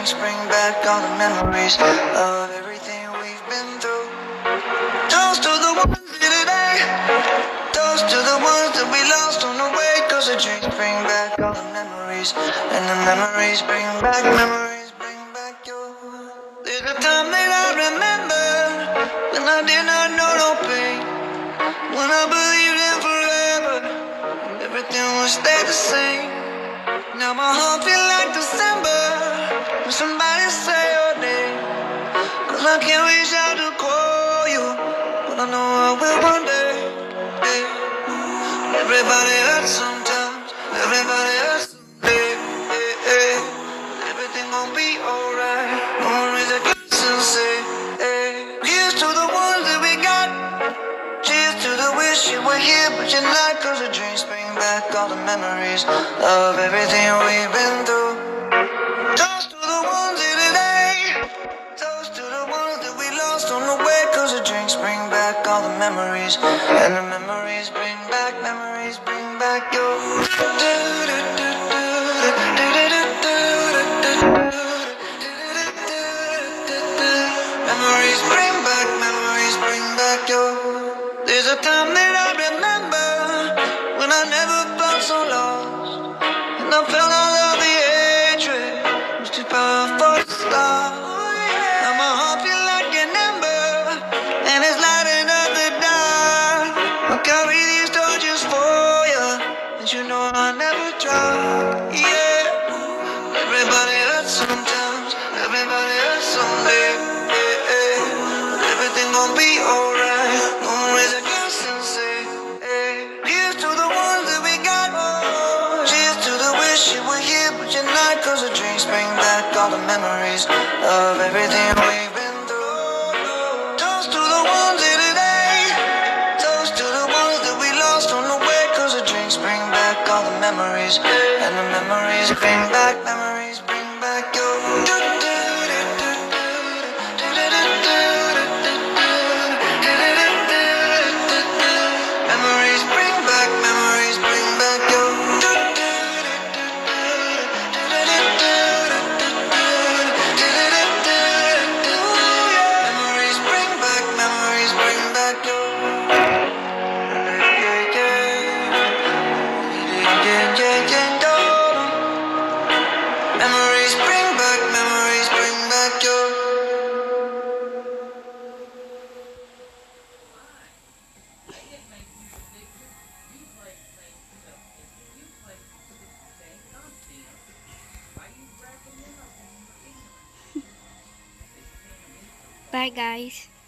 drinks bring back all the memories of everything we've been through. Toast to the ones here today. Toast to the ones that we lost on the way. Cause the drinks bring back all the memories. And the memories bring back your. There's a time that I remember when I did not know no pain. When I believed in forever, everything would stay the same. Now my heart feel like December when somebody say your name. Cause I can't reach out to call you, but I know I will one day. Yeah. Everybody hurts sometimes, everybody hurts someday. Everything gon' be alright. Gonna raise a glass and say, hey. Here's to the ones that we got. Cheers to the wish you were here but you're not. Cause the drinks bring back all the memories of everything we've been through. Toast to the ones here today. Toast to the ones that we lost on the way. Cause the drinks bring back all the memories. And the memories bring back your. Memories bring back your. There's a time that I remember when I never felt so lost, and I felt all of the hatred was too powerful to stop. Now my heart feel like an ember, and it's lighting up the dark. I'll carry these torches for you, and you know I'll never drop. Yeah, everybody hurts sometimes, everybody hurts someday. Everything gon' be alright. Gonna raise a glass and say, hey. Here's to the ones that we got. Cheers to the wish you were here but you're not. Cause the drinks bring back all the memories of everything we've been through. Toast to the ones here today. Toast to the ones that we lost on the way. Cause the drinks bring back all the memories. And the memories bring back your. Bye guys.